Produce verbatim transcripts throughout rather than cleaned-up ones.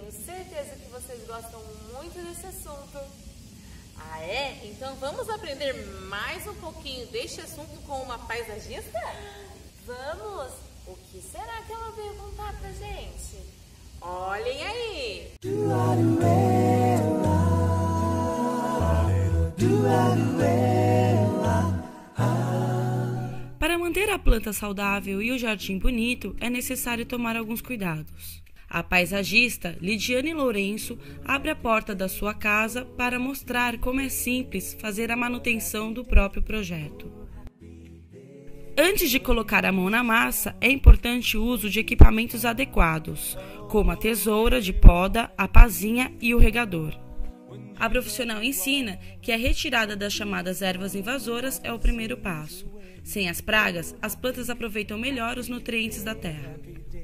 tenho certeza que vocês gostam muito desse assunto. Ah, é? Então vamos aprender mais um pouquinho deste assunto com uma paisagista? Vamos! O que será que ela veio contar pra gente? Olhem aí! Para manter a planta saudável e o jardim bonito, é necessário tomar alguns cuidados. A paisagista Lidiane Lourenço abre a porta da sua casa para mostrar como é simples fazer a manutenção do próprio projeto. Antes de colocar a mão na massa, é importante o uso de equipamentos adequados, como a tesoura de poda, a pazinha e o regador. A profissional ensina que a retirada das chamadas ervas invasoras é o primeiro passo. Sem as pragas, as plantas aproveitam melhor os nutrientes da terra.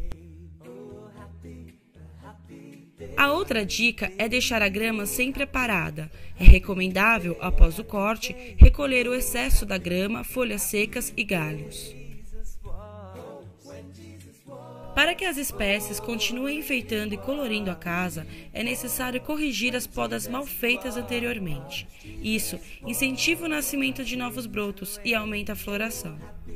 A outra dica é deixar a grama sempre parada. É recomendável, após o corte, recolher o excesso da grama, folhas secas e galhos. Para que as espécies continuem enfeitando e colorindo a casa, é necessário corrigir as podas mal feitas anteriormente. Isso incentiva o nascimento de novos brotos e aumenta a floração.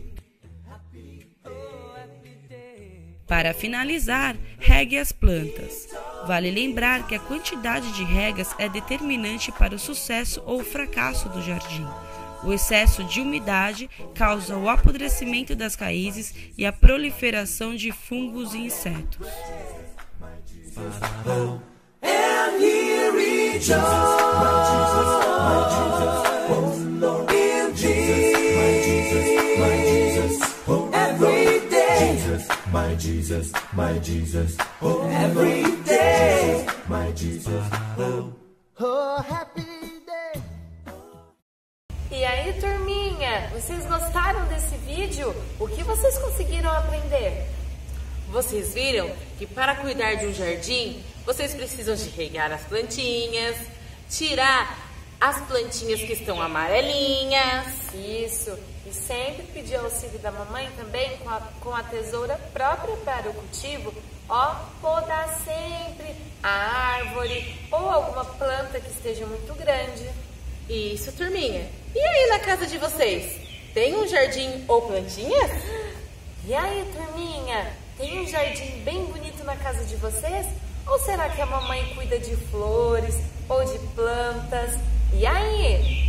Para finalizar, regue as plantas. Vale lembrar que a quantidade de regas é determinante para o sucesso ou fracasso do jardim. O excesso de umidade causa o apodrecimento das raízes e a proliferação de fungos e insetos. My Jesus, my Jesus, oh, every day, my Jesus, oh, oh, happy day. E aí, turminha, vocês gostaram desse vídeo? O que vocês conseguiram aprender? Vocês viram que para cuidar de um jardim, vocês precisam de regar as plantinhas, tirar as plantinhas que estão amarelinhas. Isso. E sempre pedir auxílio da mamãe também com a, com a tesoura própria para o cultivo. Ó, podar sempre a árvore ou alguma planta que esteja muito grande. Isso, turminha. E aí na casa de vocês? Tem um jardim ou plantinhas? E aí, turminha? Tem um jardim bem bonito na casa de vocês? Ou será que a mamãe cuida de flores ou de plantas? E aí?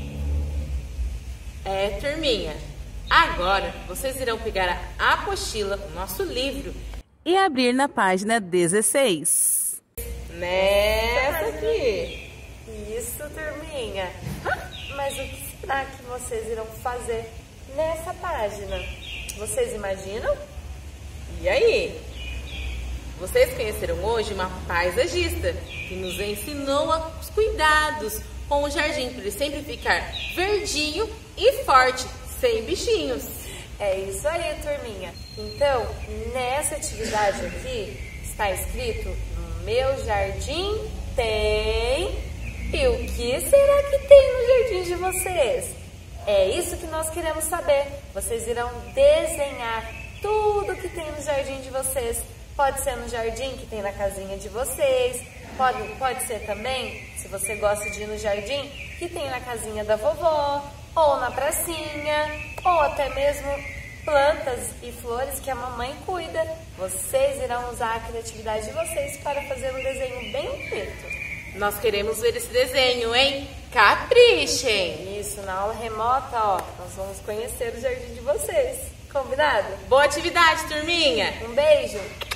É, turminha, agora vocês irão pegar a apostila, o nosso livro, e abrir na página dezesseis. Nessa aqui. Isso, turminha. Mas o que será que vocês irão fazer nessa página? Vocês imaginam? E aí? Vocês conheceram hoje uma paisagista que nos ensinou os cuidados com o jardim para ele sempre ficar verdinho e forte, sem bichinhos. É isso aí, turminha. Então, nessa atividade aqui, está escrito: no meu jardim tem... E o que será que tem no jardim de vocês? É isso que nós queremos saber. Vocês irão desenhar tudo que tem no jardim de vocês. Pode ser no jardim que tem na casinha de vocês. Pode, pode ser também, se você gosta de ir no jardim, que tem na casinha da vovó, ou na pracinha, ou até mesmo plantas e flores que a mamãe cuida. Vocês irão usar a criatividade de vocês para fazer um desenho bem bonito. Nós queremos ver esse desenho, hein? Caprichem! Isso, na aula remota, ó, nós vamos conhecer o jardim de vocês. Combinado? Boa atividade, turminha! Um beijo!